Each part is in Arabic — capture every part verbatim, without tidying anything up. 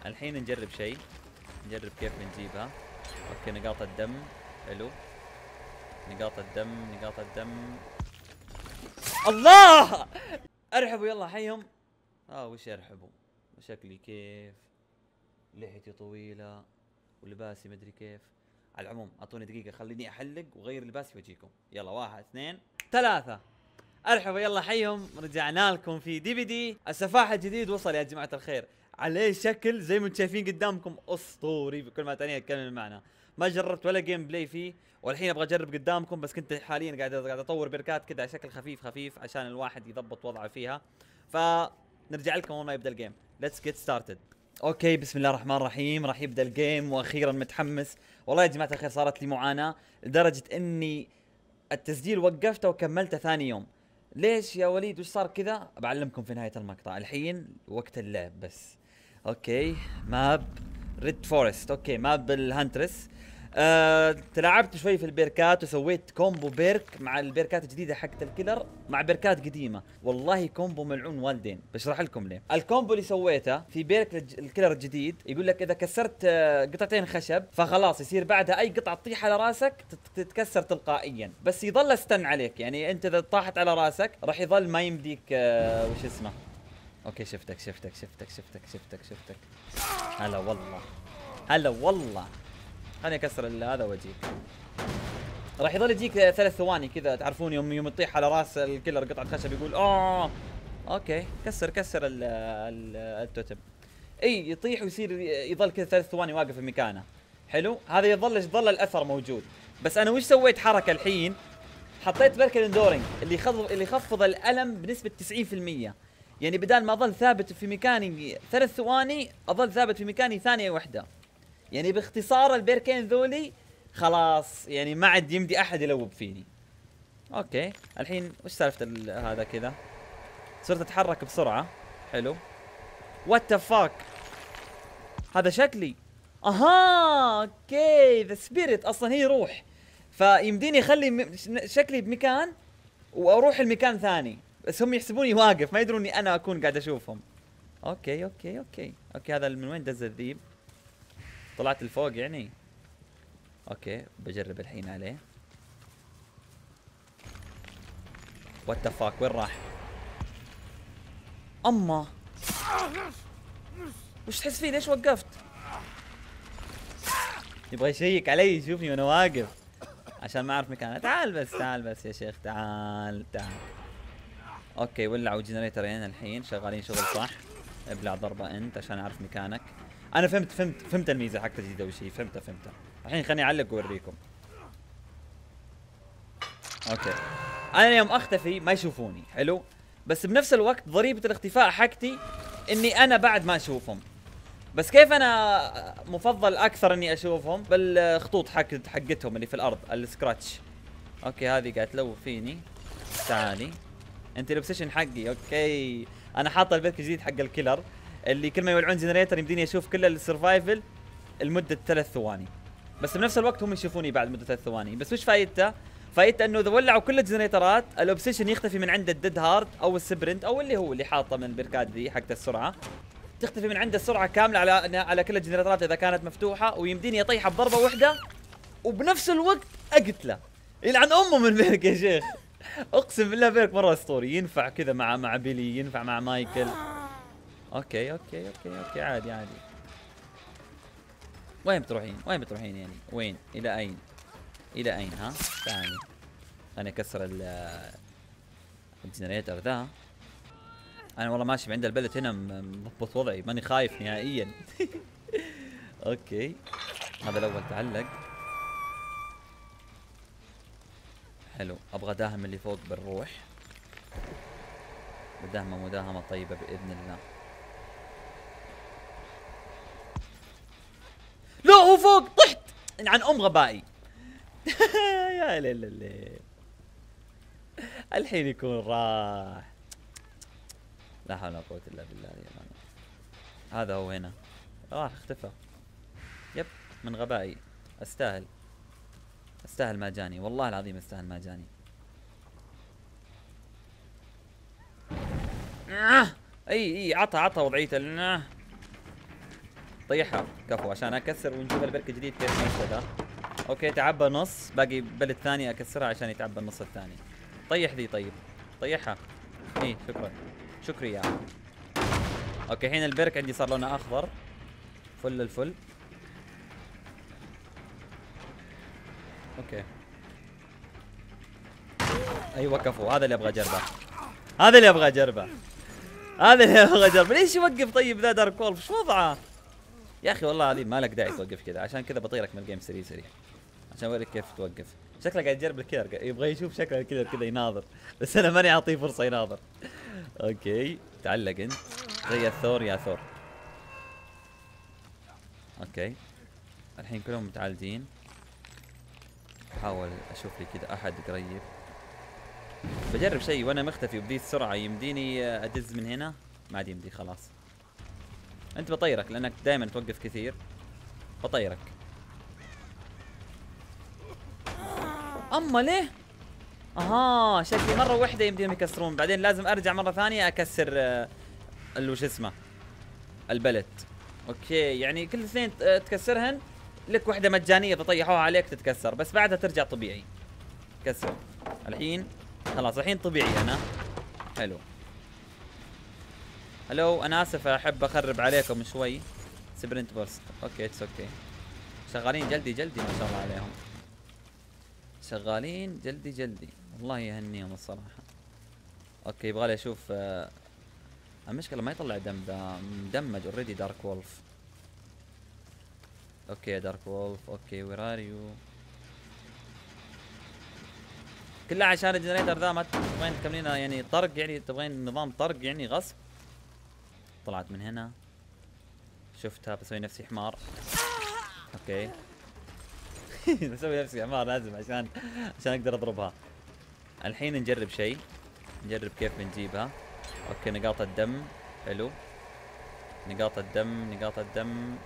الحين نجرب شيء، نجرب كيف بنجيبها. اوكي نقاط الدم، حلو. نقاط الدم نقاط الدم. الله ارحبوا يلا حيهم. اه وش ارحبوا؟ شكلي كيف، لحيتي طويلة ولباسي مدري كيف. على العموم اعطوني دقيقة خليني احلق وغير لباسي واجيكم. يلا واحد اثنين ثلاثة. ارحبوا يلا حيهم، رجعنا لكم في دي بي دي. السفاح الجديد وصل يا جماعة الخير، عليه شكل زي ما انتم شايفين قدامكم اسطوري بكل ما تعنيه الكلمة المعنى. ما جربت ولا جيم بلاي فيه، والحين ابغى اجرب قدامكم، بس كنت حاليا قاعد قاعد اطور بركات كذا على شكل خفيف خفيف عشان الواحد يضبط وضعه فيها. فنرجع لكم اول ما يبدا الجيم. ليتس جيت ستارتد. اوكي بسم الله الرحمن الرحيم، راح يبدا الجيم واخيرا متحمس. والله يا جماعة الخير صارت لي معاناة لدرجة اني التسجيل وقفته وكملته ثاني يوم. ليش يا وليد وش صار كذا؟ بعلمكم في نهاية المقطع. الحين وقت اللعب بس. اوكي ماب ريد فورست، اوكي ماب الهانترس. آه، تلاعبت شوي في البيركات وسويت كومبو بيرك مع البيركات الجديده حقت الكيلر مع بيركات قديمه. والله كومبو ملعون والدين. بشرح لكم ليه. الكومبو اللي سويته في بيرك الكيلر الجديد يقول لك اذا كسرت آه قطعتين خشب فخلاص يصير بعدها اي قطعه تطيح على راسك تتكسر تلقائيا، بس يظل استن عليك. يعني انت اذا طاحت على راسك راح يظل ما يمديك آه وش اسمه. اوكي شفتك شفتك شفتك شفتك شفتك شفتك. هلا والله هلا والله. خليني اكسر هذا واجيك. راح يظل يجيك ثلاث ثواني كذا، تعرفون يوم يوم تطيح على راس الكيلر قطعه خشب يقول اه اوكي كسر كسر ال ال التوتم. اي يطيح ويصير يظل كذا ثلاث ثواني واقف في مكانه. حلو هذا يظل يظل الاثر موجود. بس انا وش سويت حركه الحين؟ حطيت برك الاندورينج اللي يخفض اللي يخفض الالم بنسبه تسعين في المية. يعني بدال ما اظل ثابت في مكاني ثلاث ثواني اظل ثابت في مكاني ثانيه واحده. يعني باختصار البيركين ذولي خلاص يعني ما عاد يمدي احد يلوب فيني. اوكي الحين وش سالفه هذا كذا؟ صرت اتحرك بسرعه. حلو. وات ذا فاك هذا شكلي. اها اوكي ذا سبيريت اصلا هي روح، فيمديني اخلي شكلي بمكان واروح المكان ثاني، بس هم يحسبوني واقف ما يدرون اني انا اكون قاعد اشوفهم. اوكي اوكي اوكي اوكي هذا من وين دز الذيب؟ طلعت لفوق يعني. اوكي بجرب الحين عليه. وات ذا فاك وين راح؟ اما وش تحس فيه؟ ليش وقفت؟ يبغى يشيك علي يشوفني وانا واقف عشان ما اعرف مكانه. تعال بس تعال بس يا شيخ تعال تعال. اوكي ولعوا جنريترين الحين شغالين شغل صح. ابلع ضربه انت عشان اعرف مكانك. انا فهمت فهمت فهمت الميزه حقت الجديده وش هي. فهمتها فهمتها. الحين خليني اعلق واوريكم. اوكي انا يوم اختفي ما يشوفوني. حلو. بس بنفس الوقت ضريبه الاختفاء حقتي اني انا بعد ما اشوفهم. بس كيف انا مفضل اكثر اني اشوفهم؟ بالخطوط حق حقتهم اللي في الارض السكراتش. اوكي هذه قاعده تلوف فيني. تعالي انت الاوبسيشن حقي. اوكي انا حاط البيرك الجديد حق الكيلر اللي كل ما يولعون جنريتر يمديني اشوف كل السرفايفل لمده ثلاث ثواني، بس بنفس الوقت هم يشوفوني بعد مده ثلاث ثواني. بس وش فايدته؟ فايدته انه اذا ولعوا كل الجنريترات الاوبسيشن يختفي من عند الديد هارد او السبرنت او اللي هو اللي حاطه من البركات ذي حقت السرعه، تختفي من عنده السرعه كامله على على كل الجنريترات اذا كانت مفتوحه، ويمديني اطيحها بضربه واحده وبنفس الوقت اقتله. يلعن امه من بيرك يا شيخ. اقسم بالله بيرك مره اسطوري. ينفع كذا مع مع بيلي، ينفع مع مايكل. اوكي اوكي اوكي اوكي عادي عادي. وين بتروحين؟ وين بتروحين يعني؟ وين؟ الى اين؟ الى اين ها؟ تعالي خليني اكسر الجنريتر ذا. انا والله ماشي عند البلد هنا مضبط وضعي ماني خايف نهائيا. اوكي هذا الاول تعلق. حلو ابغى داهم اللي فوق بالروح. بداهمه مداهمه طيبه باذن الله. لا هو فوق طحت عن ام غبائي. يا ليل الليل الحين يكون راح. لا حول ولا قوة الا بالله يا مان. هذا هو هنا راح اختفى. يب من غبائي. استاهل استاهل ما جاني والله العظيم استاهل ما جاني. اي اي عطى عطى وضعيته. طيحها كفو عشان اكسر ونجيب البرك جديد كيف نفسه. اوكي تعبى نص، باقي بلد ثاني اكسرها عشان يتعبى النص الثاني. طيح ذي طيب، طيحها. ايه شكرا، شكري يا عم. اوكي الحين البرك عندي صار لونه اخضر، فل الفل. اوكي ايوه كفو، هذا اللي ابغى اجربه، هذا اللي ابغى اجربه، هذا اللي ابغى اجربه. ليش يوقف طيب ذا دارك وولف؟ شو وضعه؟ يا اخي والله العظيم ما لك داعي توقف كذا، عشان كذا بطيرك من الجيم سريع سريع عشان اوريك كيف توقف. شكله قاعد يجرب الكيلر، يبغى يشوف شكل الكيلر كذا يناظر، بس انا ماني اعطيه فرصه يناظر. اوكي تعلق انت زي الثور يا ثور. اوكي الحين كلهم متعالجين. بحاول اشوف لي كذا احد قريب، بجرب شيء وانا مختفي وبذي السرعه. يمديني ادز من هنا؟ ما عاد يمدي خلاص. انت بطيرك لانك دائما توقف كثير، بطيرك. اما ليه؟ اها شكلي مره واحده يمديهم يكسرون، بعدين لازم ارجع مره ثانيه اكسر آه اللي وش اسمه البلت. اوكي يعني كل اثنين تكسرهن لك واحده مجانيه تطيحوها عليك تتكسر، بس بعدها ترجع طبيعي. كسر الحين خلاص، الحين طبيعي انا. حلو. هلو انا اسف احب اخرب عليكم شوي. سبرنت بورست. اوكي اتس اوكي. شغالين جلدي جلدي ما شاء الله عليهم، شغالين جلدي جلدي والله يهنيهم الصراحه. اوكي يبغالي اشوف آه المشكله ما يطلع دم، ذا مدمج اوريدي دارك وولف. اوكي يا دارك وولف اوكي وير ار يو؟ كلها عشان الجنريتر ذا. ما تبغين تكملينها يعني طرق، يعني تبغين نظام طرق يعني غصب. طلعت من هنا شفتها بسوي نفسي حمار. اوكي بسوي نفسي حمار لازم عشان عشان اقدر اضربها. الحين نجرب شيء، نجرب كيف بنجيبها. اوكي نقاط الدم حلو، نقاط الدم نقاط الدم.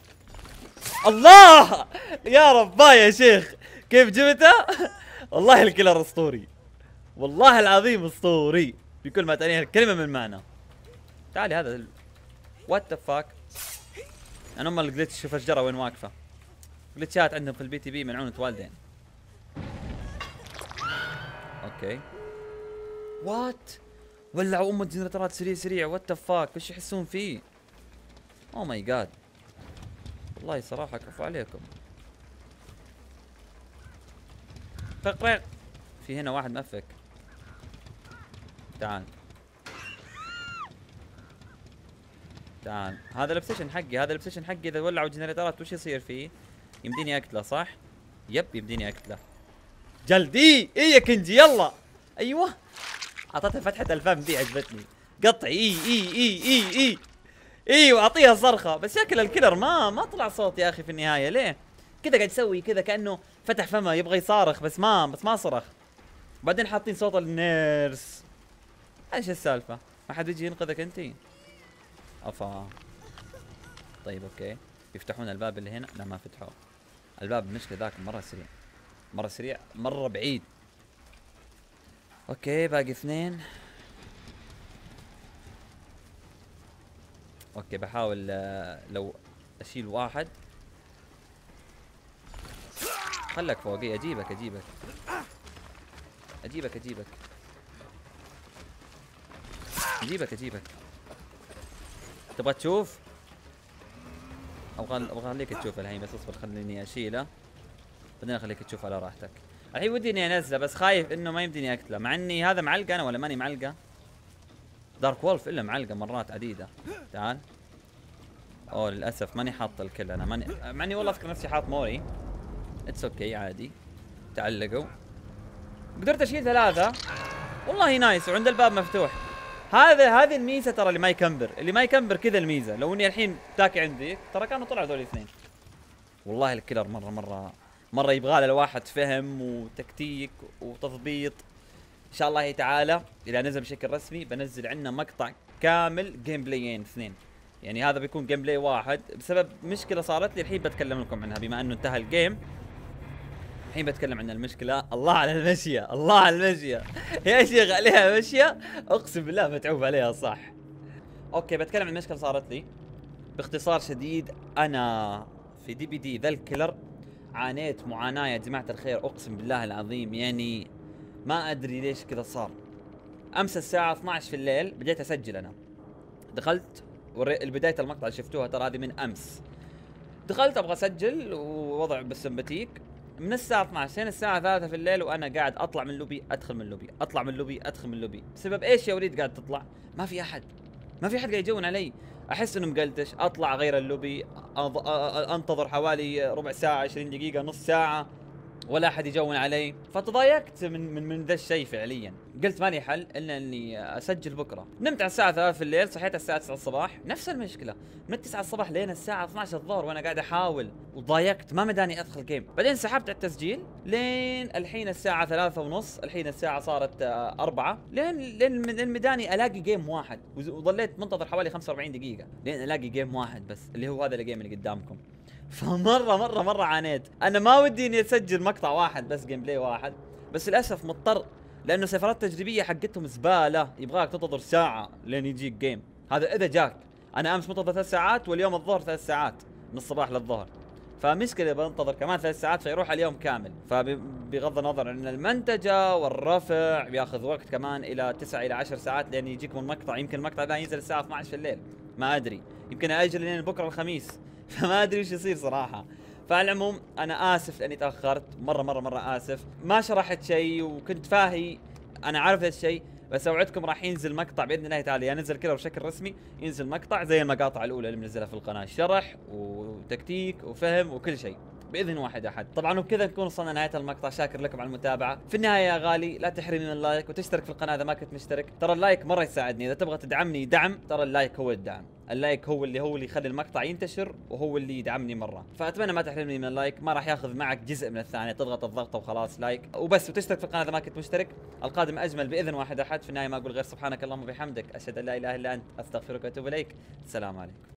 الله يا رباه يا شيخ كيف جبته؟ والله الكلر اسطوري، والله العظيم اسطوري بكل ما تعنيه الكلمه من معنى. تعالي هذا وات ذا فاك. انا ام الجلتش، شوف الشجره وين واقفه. جلتشات عندهم في البي تي بي ملعونة والدين. اوكي وات ولعوا ام الجنريترات سريع سريع. وات ذا فاك وش يحسون فيه؟ او ماي جاد والله صراحه كفو عليكم. طقطق في هنا واحد مفك. تعال تعال، هذا البسيشن حقي، هذا البسيشن حقي. اذا ولعوا جنريترات وش يصير فيه؟ يمديني اقتله صح؟ يب يمديني اقتله. جلدي اي يا كنجي يلا. ايوه اعطيتها فتحة الفم دي عجبتني. قطعي اي اي اي اي اي اي واعطيها صرخة. بس شكل الكلر ما ما طلع صوت يا اخي في النهاية. ليه؟ كذا قاعد يسوي كذا كأنه فتح فمه يبغى يصارخ بس ما بس ما صرخ. بعدين حاطين صوت النيرس. ايش السالفة؟ ما حد يجي ينقذك انتي؟ افا طيب اوكي يفتحون الباب اللي هنا. لا ما فتحوه الباب، المشكلة ذاك مرة سريع مرة سريع مرة بعيد. اوكي باقي اثنين. اوكي بحاول آه لو اشيل واحد. خلك فوقي اجيبك اجيبك اجيبك اجيبك اجيبك اجيبك. تبغى تشوف؟ ابغى ابغى اخليك تشوف الحين، بس اصبر خليني اشيله بعدين اخليك تشوف على راحتك. الحين ودي اني انزله بس خايف انه ما يمديني اقتله، مع اني هذا معلقه انا ولا ماني معلقه؟ دارك وولف الا معلقه مرات عديده. تعال. اوه للاسف ماني حاط الكل انا، ماني مع اني والله اذكر نفسي حاط موري. اتس اوكي عادي. تعلقوا. قدرت اشيل ثلاثه والله نايس وعند الباب مفتوح. هذا هذه الميزه ترى اللي ما يكمبر، اللي ما يكمبر كذا الميزه. لو اني الحين تاكي عندي ترى كانوا طلعوا ذول الاثنين. والله الكلر مره مره مره يبغى له الواحد فهم وتكتيك وتضبيط. ان شاء الله تعالى اذا نزل بشكل رسمي بنزل عندنا مقطع كامل جيم بلايين اثنين. يعني هذا بيكون جيم بلاي واحد بسبب مشكله صارت لي الحين بتكلم لكم عنها بما انه انتهى الجيم. الحين بتكلم عن المشكله. الله على المشيه، الله على المشيه يا شيخ عليها مشيه اقسم بالله متعوب عليها صح. اوكي بتكلم عن المشكله صارت لي. باختصار شديد انا في دي بي دي ذا الكيلر عانيت معاناة يا جماعة الخير، اقسم بالله العظيم، يعني ما ادري ليش كذا صار. امس الساعة اثنعش في الليل بديت اسجل انا، دخلت بداية المقطع شفتوها ترى هذه من امس، دخلت ابغى اسجل ووضع بالسمباتيك من الساعة اثنعش لين الساعة ثلاثة في الليل وانا قاعد اطلع من اللوبي ادخل من اللوبي اطلع من اللوبي ادخل من اللوبي. بسبب ايش يا وليد قاعد تطلع؟ ما في احد، ما في احد قاعد يجون علي. احس انه مقلتش، اطلع غير اللوبي أض... انتظر حوالي ربع ساعة عشرين دقيقة نص ساعة ولا احد يجون علي، فتضايقت من من من ذا الشيء فعليا. قلت مالي حل الا اني اسجل بكره. نمت على الساعه ثلاثة في الليل، صحيت على الساعه تسعة الصباح، نفس المشكله، من تسعة الصباح لين الساعه اثنعش الظهر وانا قاعد احاول، وضايقت ما مداني ادخل جيم. بعدين سحبت على التسجيل لين الحين الساعه ثلاثة ونص، الحين الساعه صارت أربعة، لين لين المداني الاقي جيم واحد، وظليت منتظر حوالي خمسة وأربعين دقيقه لين الاقي جيم واحد بس، اللي هو هذا الجيم اللي قدامكم. فمره مره مره عانيت. انا ما ودي اني اسجل مقطع واحد بس، جيم بلاي واحد، بس للاسف مضطر، لانه سيرفرات التجريبيه حقتهم زباله، يبغاك تنتظر ساعه لين يجيك جيم. هذا اذا جاك. انا امس منتظر ثلاث ساعات واليوم الظهر ثلاث ساعات من الصباح للظهر، فمشكله بنتظر كمان ثلاث ساعات فيروح اليوم كامل. فبغض النظر ان المنتجه والرفع بياخذ وقت كمان الى تسعة الى عشر ساعات لين يجيكم المقطع. يمكن المقطع ذا ينزل الساعه اثنعش في الليل، ما ادري، يمكن اجل لين بكره الخميس فما ادري وش يصير صراحه. فعلى العموم انا اسف لاني تاخرت، مره مره مره اسف، ما شرحت شيء وكنت فاهي، انا عارف هذا الشيء، بس اوعدكم راح ينزل مقطع باذن الله تعالى، ينزل كذا بشكل رسمي، ينزل مقطع زي المقاطع الاولى اللي منزلها في القناه، شرح وتكتيك وفهم وكل شيء باذن واحد احد. طبعا وبكذا نكون وصلنا نهايه المقطع، شاكر لكم على المتابعه. في النهايه يا غالي لا تحرمني من اللايك وتشترك في القناه اذا ما كنت مشترك، ترى اللايك مره يساعدني. اذا تبغى تدعمني دعم، ترى اللايك هو الدعم، اللايك هو اللي هو اللي يخلي المقطع ينتشر وهو اللي يدعمني مره. فاتمنى ما تحرمني من اللايك، ما راح ياخذ معك جزء من الثانيه، تضغط الضغطه وخلاص لايك وبس، وتشترك في القناه اذا ما كنت مشترك. القادم اجمل باذن واحد احد. في النهايه ما اقول غير سبحانك اللهم وبحمدك، اشهد ان لا اله الا انت، استغفرك واتوب اليك. السلام عليكم.